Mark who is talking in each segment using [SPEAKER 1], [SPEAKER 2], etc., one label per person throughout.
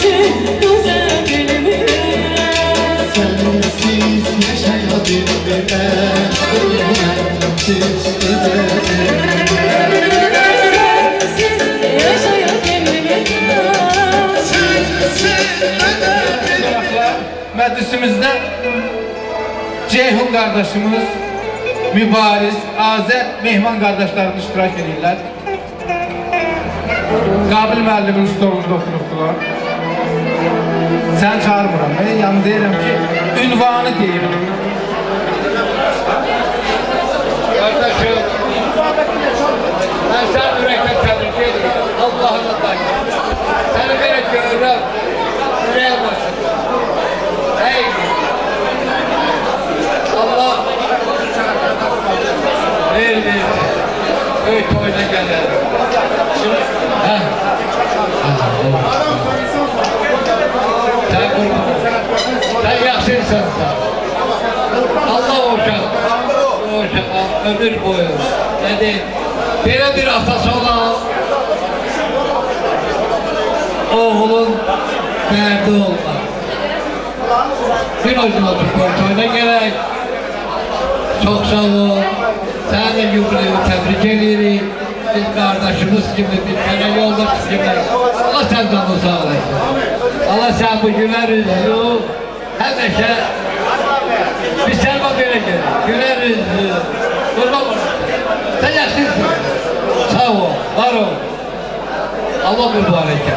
[SPEAKER 1] Məclisimizdə Ceyhun qardaşımız, mübariz, Azər, Mehman qardaşlarımız iştirak edirlər. Qabil müəllimin stolunda oturubdular. Sən çağırmıram, yəni deyirəm ki, ünvanı deyirəm.
[SPEAKER 2] Kardeşim, ben sen yürekten tebrik ediyorum. Allah'ına da. Seni böyle görürüm. Yüreğe başladım. Hey! Allah! Ver. Öyle oyuna gelir. Sen kurban. Sen yaxşıysan sen. Allah olacak. Ömür boyu. Dedi, böyle bir atası olan oğlun derdi olmaz. Bir hocam otur portoyuna gerek. Çok sağ ol. Sen de yukarıyı tebrik ediyoruz. Biz kardeşimiz gibi, bir tane yoldaş gibi. Allah senden sağ olasın. Allah sen bu güler yüzlü, hemeşe bir selva verecek. Güler yüzlü. Durma bana. Sen yaşlısın. Sağ ol, var ol. Allah mübarek et.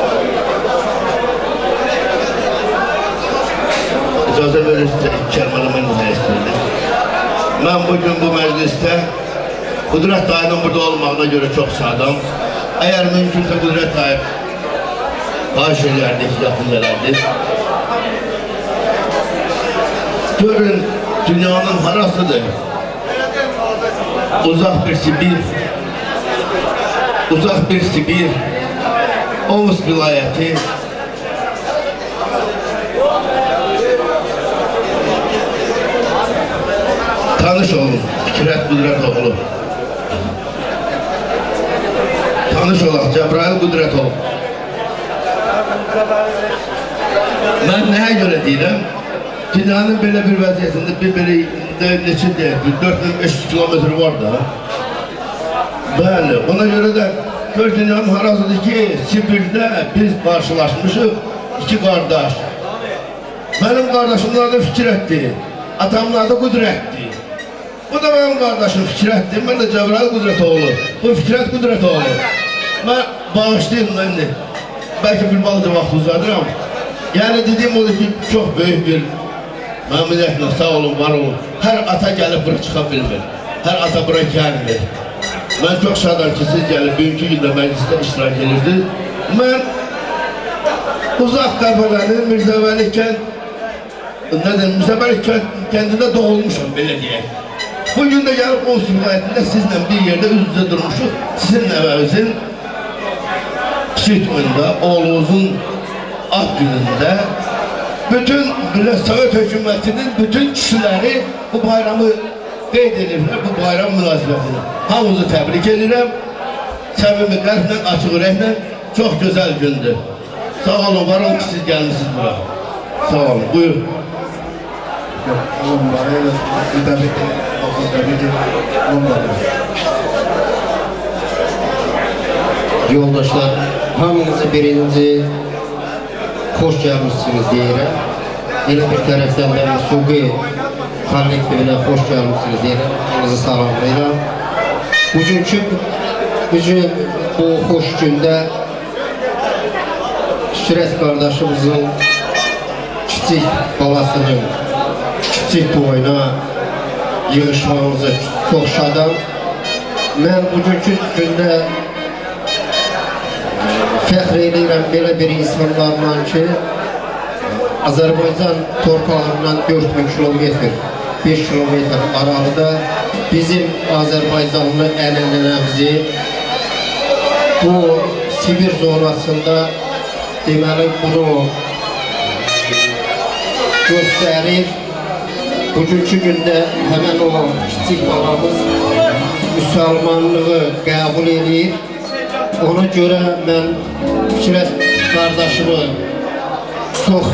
[SPEAKER 3] İcazə verirsiniz, kəlməni mən izah istedim. Mən bugün bu məclisdə Qudrət dayının burada olmağına görə çox sadam. Əgər mümkünsə Qudrət dayı xahiş edərdik, yaxın edərdik. Görün, dünyanın harasıdır. Uzaq bir Sibir, Oğuz vilayəti, tanış olun, Fikrət Qudrətoğlu. Tanış olaq, Cəbrayıl Qudrətoğlu. Mən nəyə görə deyirəm? Dünyanın belə bir vəziyyətində bir neçə deyək, 4500 kilometr var da. Bəli, ona görə də gör dünyanın harasıdır ki, Sibirdə biz qarşılaşmışıq, iki qardaş. Mənim qardaşımın adı Fikrətdir, atamın adı Qudrətdir. Bu da mənim qardaşım Fikrətdir, mən də Cəbrayıl Qudrətoğlu. Bu Fikrət Qudrətoğlu. Mən bağışlayayım, mən də bəlkə bir balıca vaxt uzadıram. Yəni dediyim odur ki, çox böyük bir məmnuniyyətlə, sağ olun, var olun. Hər ata gəlib bura çıxa bilmir, hər ata bura gəlmir. Mən çox şadam ki, siz gəlib, bugünkü gündə məclisdə iştirak edirsiniz. Mən uzaq Qəbələnin Mirzəvəli kəndində doğulmuşam, belə deyək. Bugün də gəlib Oğuz vilayətində sizlə bir yerdə üz-üzə durmuşuq. Sizin nəvəvizin kiçik oyunda, oğlunuzun ad günündə bütün Sovet hökumətinin bütün kişiləri bu bayramı qeyd edirlər, bu bayram münasibətini. Hamınızı təbrik edirəm. Səmimi qəlblə, açıq ürəklə çox gözəl gündür. Sağ olun, var olun ki, siz gəlmişsiniz bura. Sağ olun, buyur.
[SPEAKER 4] Oğlum var, təbrik yoldaşlar, hamınızı birinci xoş gəlmişsiniz deyirəm. Elə bir tərəfdən də Suqi kollektivinə xoş gəlmişsiniz deyirəm. Hamınızı salamlayıram. Bugün bu xoş gündə Fikrət qardaşımızın kiçik balasının kiçik boyuna yığışmamıza çox şadam. Mən bugünkü gündə fəxr edirəm belə bir insanlarla ki, Azərbaycan torpağından 4000 kilometr, 5 kilometr aralıda bizim Azərbaycanlı ənənəmizi bu Sibir zonasında deməli bunu göstərir. Bugünkü gündə həmən olan kiçik balamız müsəlmanlığı qəbul edir. Ona görə mən Fikrət qardaşımı çox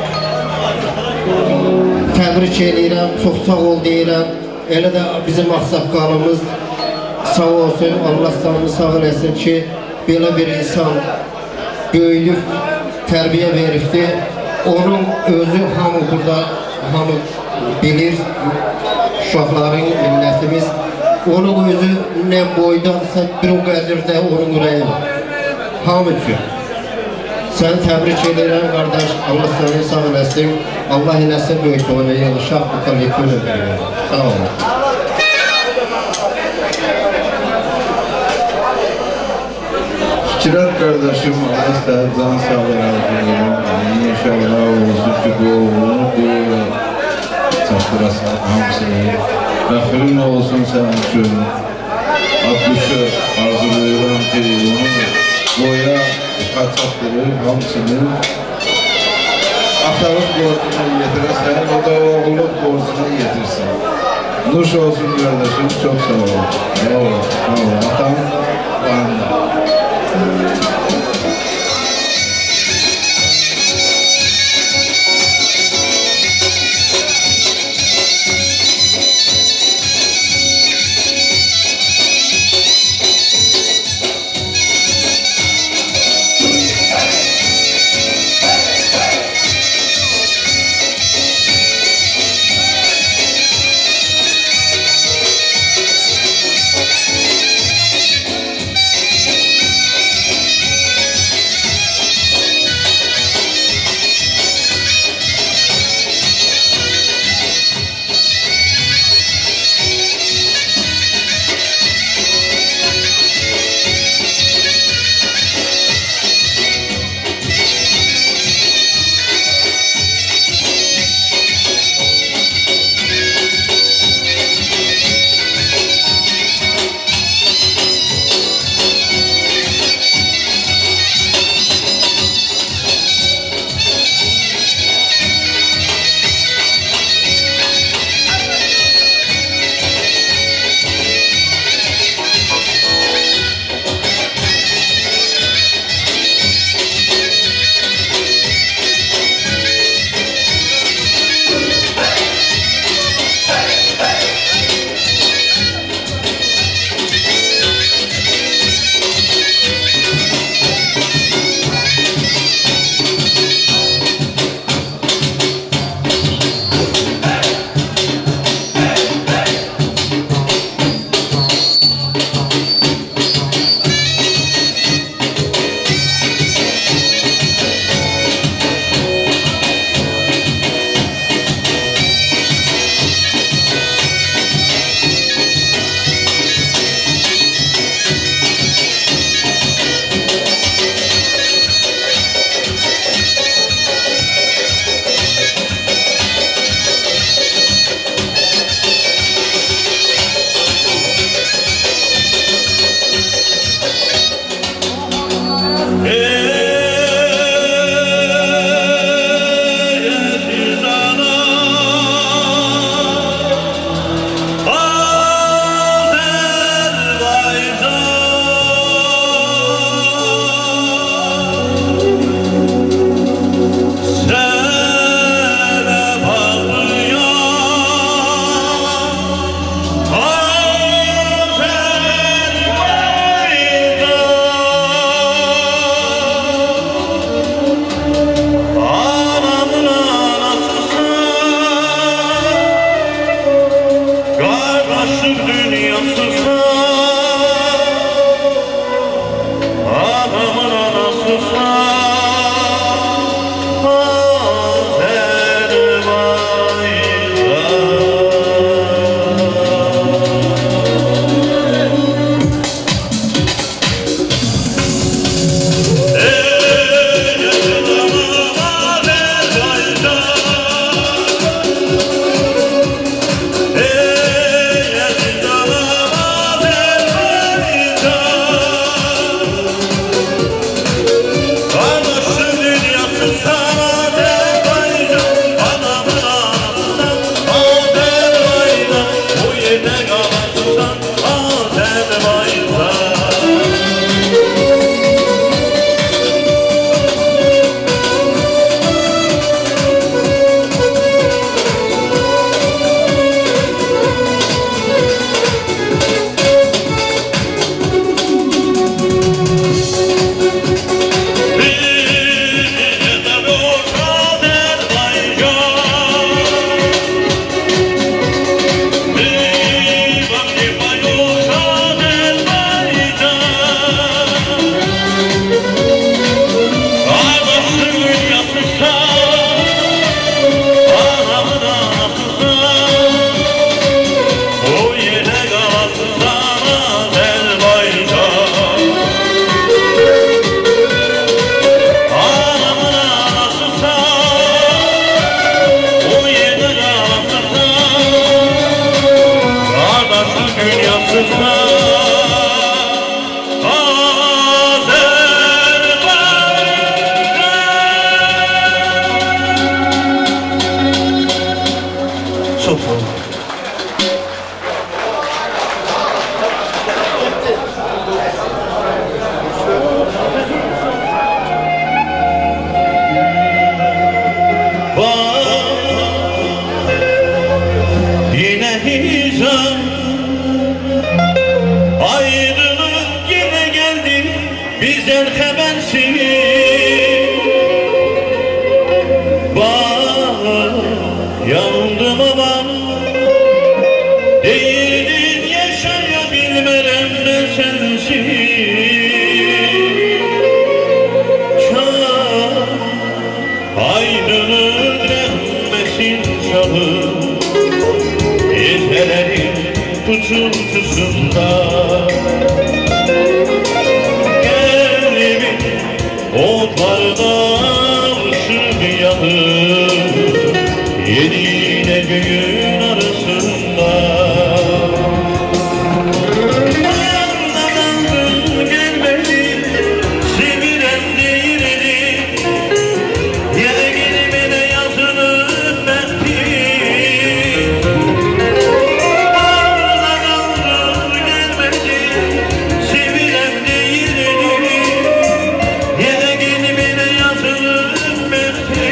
[SPEAKER 4] təbrik edirəm, çox sağ ol deyirəm. Elə də bizim ağsaqqalımız sağ olsun, Allah sağ eləsin ki, belə bir insan böyüyüb, tərbiyə veribdir. Onun özü hamı burada, hamı bilir, uşaqların, millətimiz. Onun özü nə boydadırsa, bir o qədir də onun ürəyi var. Hamı üçün. Sən təbrik edirəm, qardaş, Allah səni sağ eləsin. Allah eləsin böyük oynayı, uşaq bu kollektiv ödəyir. Sağ olun.
[SPEAKER 5] Fikret kardeşim, Allah da can sağlığı arzulayalım. İnşallah olsun ki bu oğlunu bu çatdırasın hamısını. Məxfirin olsun sənin üçün. 60'ı arzulayıram ki onu boya çatdırır hamısını. Atalıq borcunu yetirəsən, o da oğlun borcunu yetirsin. Nuş olsun kardeşim, çok sağ olun. Sağ olun, sağ olun. Atam bağında.
[SPEAKER 6] Aydın'ın rahmetin şahı Gecelerin uçultusunda Gelimin otlardan ışık yanır Yediğine göğün arasında Anlamadın gelmedi Sevilen değildi Yine gelmene yazılıp bekti Anlamadın gelmedi Sevilen değildi Yine gelmene yazılıp bekti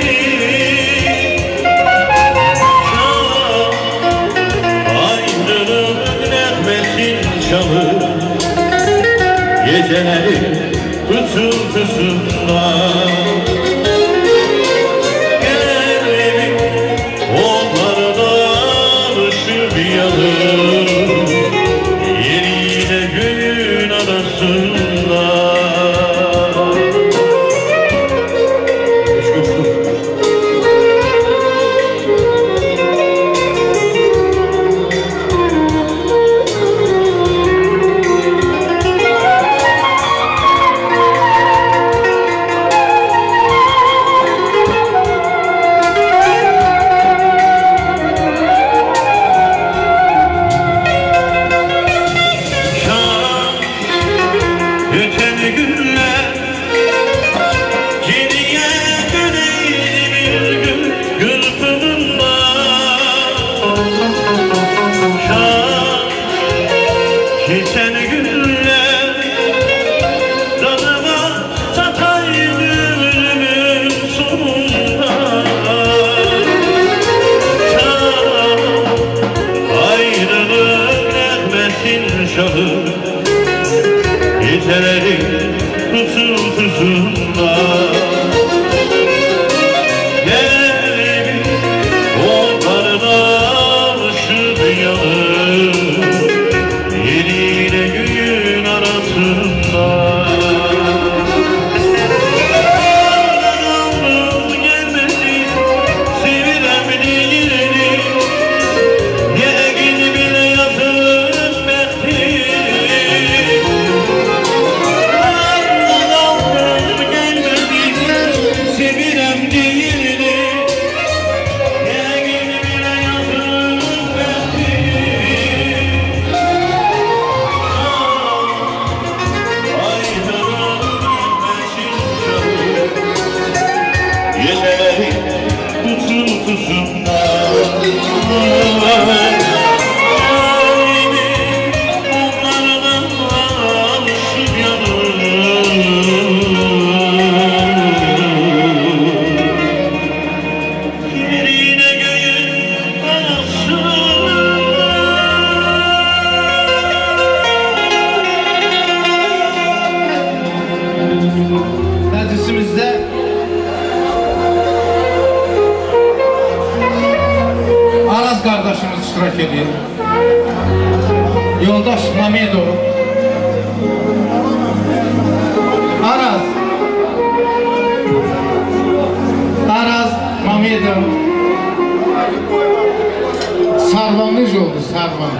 [SPEAKER 6] Gecelerin fısıltısında Gelimin onlardan ışık yanır Yeriyle göğün arasında Geçen günler dadıma sataydı ölümün sonunda Ayrılık rahmetin şahı Gecelerin fısıltısında Gelimin onlardan ışık yanır Yeriyle göğün arasında Anladım gelmedi Sevilen değildi Yine bile yazılıp bekti Anladım gelmedi Sevilen değildi Yine bile yazılıp bekti Gecelerin uçultusunda Onlardan ışık yanır Yerine göğün
[SPEAKER 1] Meclisimizde Aras kardeşimiz iştirak ediyor. Yoldaş Mamedov. Aras Mamedov. Sarvanlı oldu, sarvan.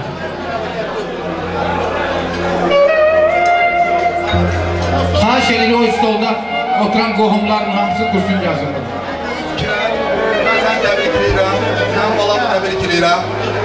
[SPEAKER 1] Xahiş edir o stolda oturan qohumların hamısı kursun yazılır.
[SPEAKER 7] Ben sen tebrik edirəm, sen balam tebrik edirəm.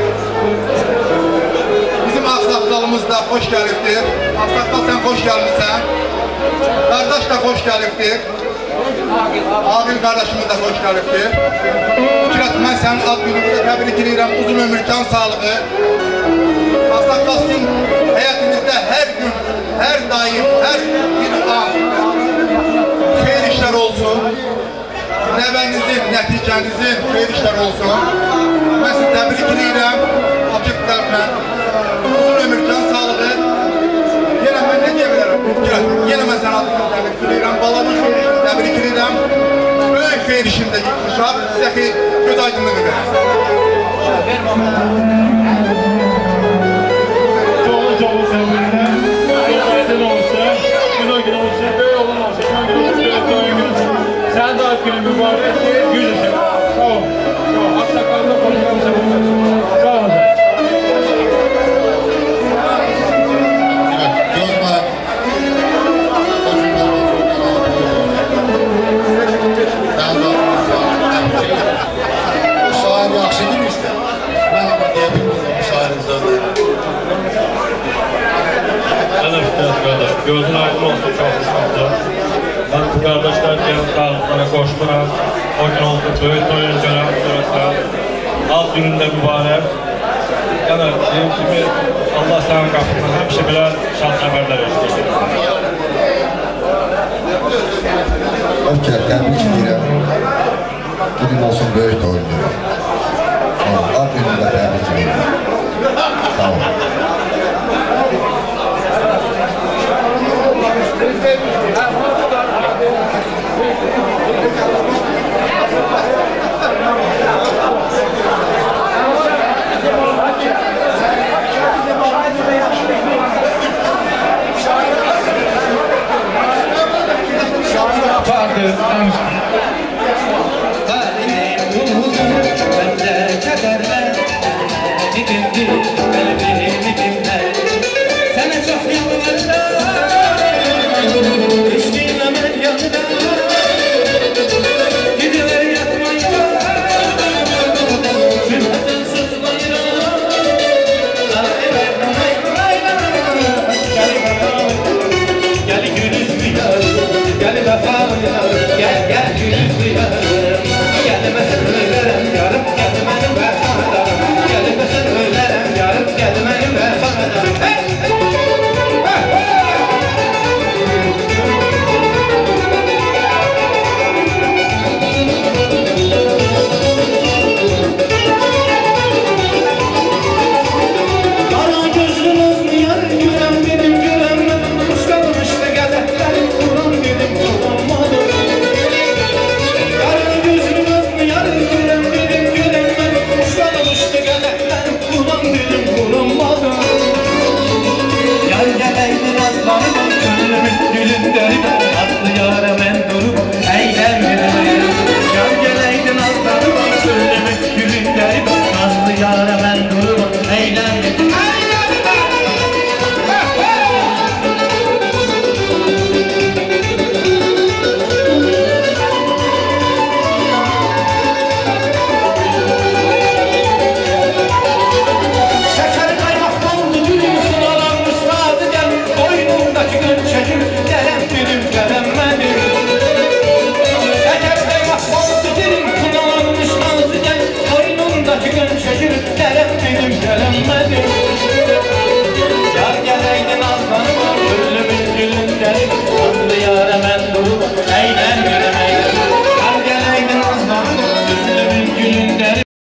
[SPEAKER 7] Bizim Ağsaqqalımız da hoş gəlibdir. Ağsaqqal sen hoş gəlmişsən. Qardaş da hoş gəlibdir. Ağil kardeşimiz de hoş gəlibdir. Fikret, ben senin ad gününü tebrik edirəm. Uzun ömür, can sağlığı. Ağsaqqal sizin hayatınızda her gün, her daim, her bir an xeyir işler olsun. Nəvənizin, nəticənizin xeyir işlər olsun. Mən sizi təbrik edirəm, açıq qəlblə. Uzun ömür, can sağlığı. Yenə mən nə deyə bilərəm? Yenə mən sənə təbrik edirəm, balamın xeyir işini təbrik edirəm. Böyük xeyir işində yıkmışam, sizə göz aydınlığı verir.
[SPEAKER 8] Çoğu sevgilinə, çox aydın olsa, gün o gün olsa, böyük olan olsa, gün o gün olsa, sen de günü mübarek. Gözün aydın olsun, çok sıkıntı. Ben bu kardeşler gelip sağlıklara koşturam. O gün olsun, böyük toyunu görürsen. Az gününde mübarek. Yani diyeyim kimi Allah senin kapından hemşe bile şans haberler eşliyor.
[SPEAKER 9] Öfker, tebrik edirəm. Bugün olsun böyük